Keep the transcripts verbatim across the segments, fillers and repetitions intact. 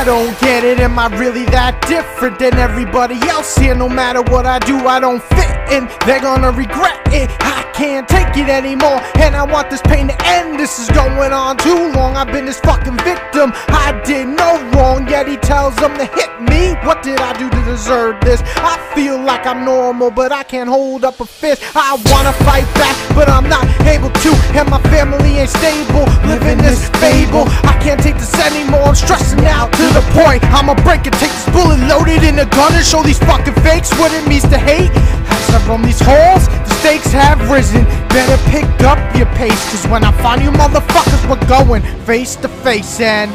don't get it, am I really that different than everybody else here? No matter what I do, I don't fit in, they're gonna regret it. I can't take it anymore, and I want this pain to end. This is going on too long, I've been this fucking victim. I did no wrong, yet he tells them to hit me. What did I do to deserve this? I feel like I'm normal, but I can't hold up a fist. I wanna fight back, but I'm not able to, and my family ain't stable, living this fable. I can't take this anymore, I'm stressing out to the point I'ma break it, take this bullet loaded in a gun and show these fucking fakes what it means to hate. As I run these halls, the stakes have risen. Better pick up your pace, cause when I find you motherfuckers, we're going face to face. And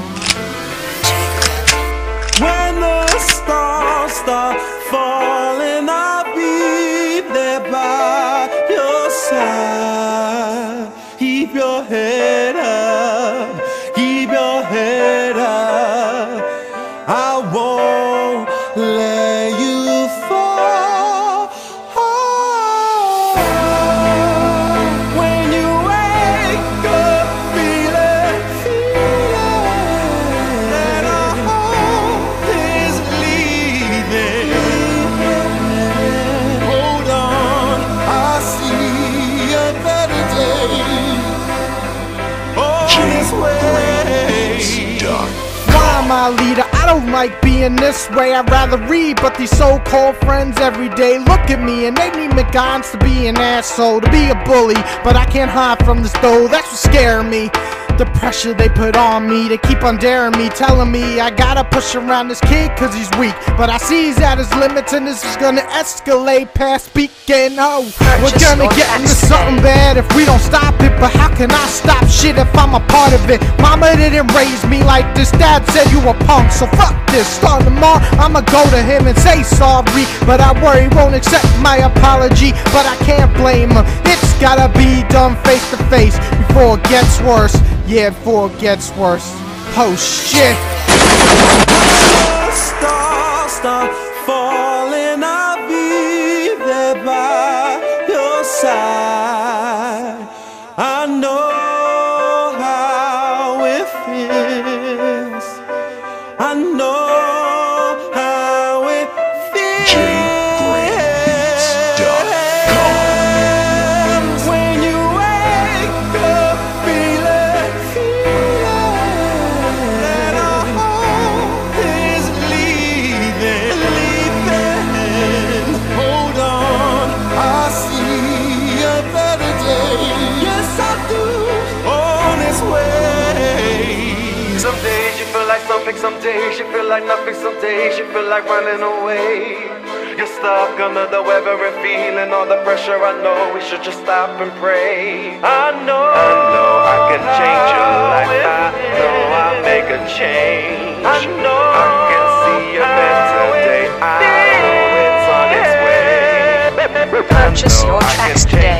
when the stars start falling, I'll be there by your side. Keep your head up, keep your head up. I won't let you fall. Oh, when you wake up feeling, feeling that our hope is leaving, hold on, I see a better day. why am I a leader? I don't like being this way, I'd rather read. But these so-called friends every day look at me and they need McGons to be an asshole, to be a bully. But I can't hide from this though, that's what's scaring me. The pressure they put on me, they keep on daring me, telling me I gotta push around this kid cause he's weak. But I see he's at his limits and this is gonna escalate past speaking. Oh, we're gonna get into something bad if we don't stop it. But how can I stop shit if I'm a part of it? Mama didn't raise me like this, dad said you a punk, so fuck this. Starting tomorrow, I'ma go to him and say sorry, but I worry he won't accept my apology. But I can't blame him, it's gotta be done face to face before it gets worse. Yeah, before it gets worse. Oh shit. Stars start falling, I'll be there by your side. I know how it feels, I know how it feels. When you wake up feeling, feeling that our hope is leaving, leaving. Hold on, I see a better day. Yes, I do, on its way. Some days you feel like something, some days you feel like nothing, some days you feel like running away. You're stuck under the weather and feeling all the pressure. I know we should just stop and pray. I know, I know I can change your life. I know I'll make a change. I know I can see a better day. I know it's on its way. Purchase your tracks today.